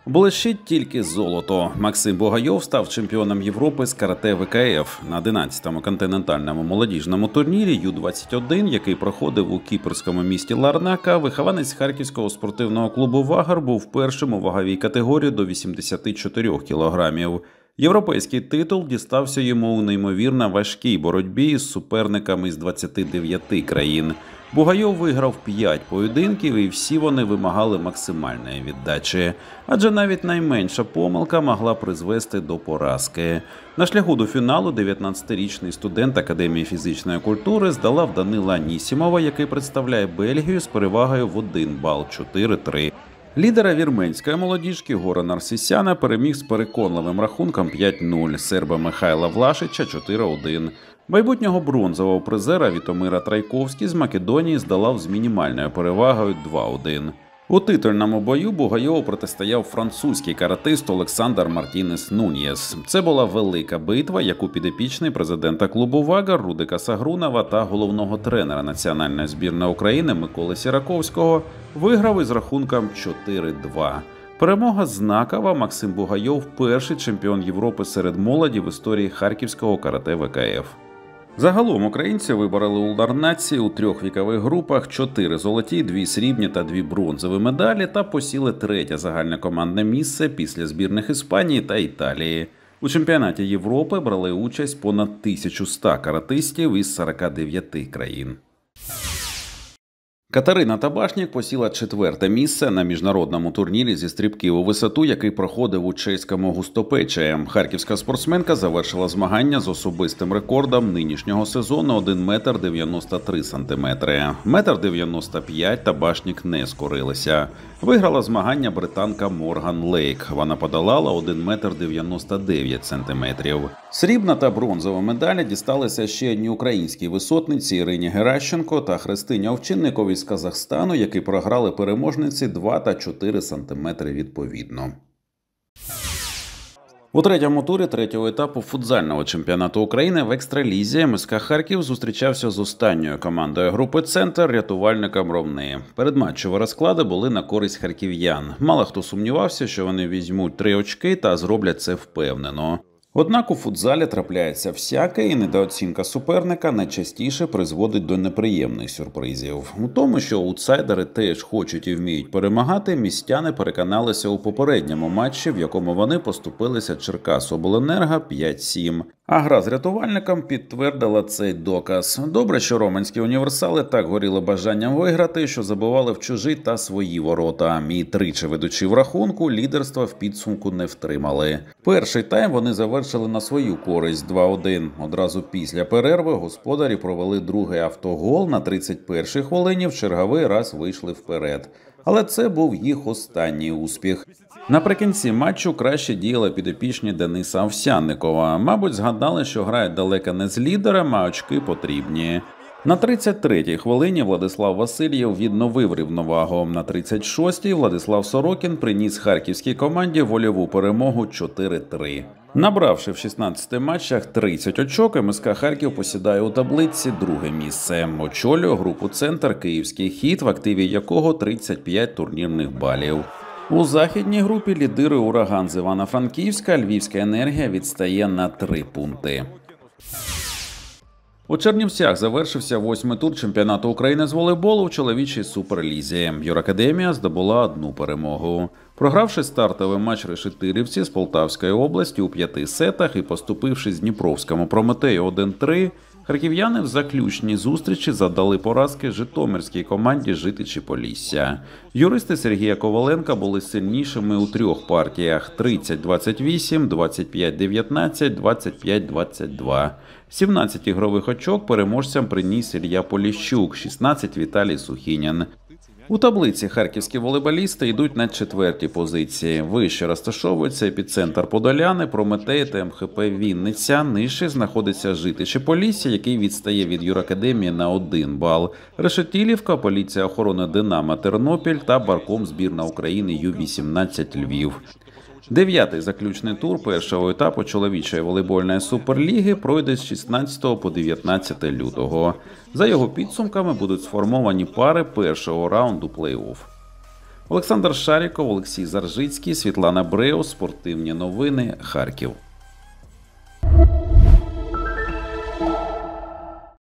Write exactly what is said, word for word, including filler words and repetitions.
Блищить тільки золото. Максим Бугайов став чемпіоном Європи з карате В К Ф на одинадцятому континентальному молодіжному турнірі Ю двадцять один, який проходив у кіпрському місті Ларнака. Вихованець харківського спортивного клубу «Вагар» був першим у ваговій категорії до вісімдесят чотири кілограмів. Європейський титул дістався йому у неймовірно важкій боротьбі з суперниками з двадцяти дев'яти країн. Бугайов виграв п'ять поєдинків, і всі вони вимагали максимальної віддачі. Адже навіть найменша помилка могла призвести до поразки. На шляху до фіналу дев'ятнадцятирічний студент Академії фізичної культури здолав Данила Анісімова, який представляє Бельгію з перевагою в один бал – чотири три. Лідера вірменської молодіжки Гора Нарсісяна переміг з переконливим рахунком п'ять нуль, серба Михайла Влашича чотири один. Майбутнього бронзового призера Вітомира Трайковський з Македонії здолав з мінімальною перевагою два один. У титульному бою Бугайову протистояв французький каратист Олександр Мартінес Нуньєс. Це була велика битва, яку підопічний президента клубу «Вагар» Рудика Сагрунова та головного тренера національної збірної України Миколи Сіраковського виграв із рахунком чотири два. Перемога знакова. Максим Бугайов – перший чемпіон Європи серед молоді в історії харківського карате В К Ф. Загалом українці вибороли у Ларнаці у трьох вікових групах чотири золоті, дві срібні та дві бронзові медалі та посіли третє загальнокомандне місце після збірних Іспанії та Італії. У чемпіонаті Європи брали участь понад тисяча сто каратистів із сорока дев'яти країн. Катерина Табашнік посіла четверте місце на міжнародному турнірі зі стрибків у висоту, який проходив у чеському Густопечі. Харківська спортсменка завершила змагання з особистим рекордом нинішнього сезону один метр дев'яносто три сантиметри. метр дев'яносто п'ять Табашнік не скорилася. Виграла змагання британка Морган Лейк. Вона подолала один метр дев'яносто дев'ять сантиметрів. Срібна та бронзова медалі дісталися ще одній українській висотниці Ірині Геращенко та Христині Овчинниковій з Казахстану, які програли переможниці два та чотири сантиметри відповідно. У третьому турі третього етапу футзального чемпіонату України в екстралізі М С К Харків зустрічався з останньою командою групи «Центр» рятувальником Ровни. Передматчеві розклади були на користь харків'ян. Мало хто сумнівався, що вони візьмуть три очки та зроблять це впевнено. Однак у футзалі трапляється всяке, і недооцінка суперника найчастіше призводить до неприємних сюрпризів. У тому, що аутсайдери теж хочуть і вміють перемагати, містяни переконалися у попередньому матчі, в якому вони поступилися Черкасобленерго п'ять сім. А гра з рятувальником підтвердила цей доказ. Добре, що романські універсали так горіли бажанням виграти, що забивали в чужі та свої ворота. І тричі ведучи в рахунку, лідерства в підсумку не втримали. Перший тайм вони завершили на свою користь два один. Одразу після перерви господарі провели другий автогол. На тридцять першій хвилині в черговий раз вийшли вперед. Але це був їх останній успіх. Наприкінці матчу краще діяли підопічні Дениса Овсянникова. Мабуть, згадали, що грають далеко не з лідером, а очки потрібні. На тридцять третій хвилині Владислав Васильєв відновив рівновагу. На тридцять шостій Владислав Сорокін приніс харківській команді вольову перемогу чотири три. Набравши в шістнадцяти матчах тридцять очок, М С К Харків посідає у таблиці друге місце. Очолює групу «Центр» Київський Хід, в активі якого тридцять п'ять турнірних балів. У західній групі лідирує Ураган з Івано-Франківська, Львівська енергія відстає на три пункти. У Чернівцях завершився восьмий тур чемпіонату України з волейболу у чоловічій суперлізі. Юракадемія здобула одну перемогу. Програвши стартовий матч решетилівці з Полтавської області у п'яти сетах і поступивши з Дніпровському Прометею один три, харків'яни в заключній зустрічі задали поразки житомирській команді Житичі Полісся. Юристи Сергія Коваленка були сильнішими у трьох партіях – тридцять двадцять вісім, двадцять п'ять дев'ятнадцять, двадцять п'ять двадцять два. сімнадцять ігрових очок переможцям приніс Ілля Поліщук, шістнадцять – Віталій Сухінін. У таблиці харківські волейболісти йдуть на четвертій позиції. Вище розташовується епіцентр Подоляни, Прометей та М Х П Вінниця. Нижче знаходиться Житичі Полісся, який відстає від Юракадемії на один бал. Решетилівка, Поліція охорони Динамо Тернопіль та Барком збірна України Ю вісімнадцять Львів. Дев'ятий заключний тур першого етапу чоловічої волейбольної суперліги пройде з шістнадцятого по дев'ятнадцяте лютого. За його підсумками будуть сформовані пари першого раунду плей-офф. Олександр Шаріков, Олексій Заржицький, Світлана Бреус. Спортивні новини. Харків.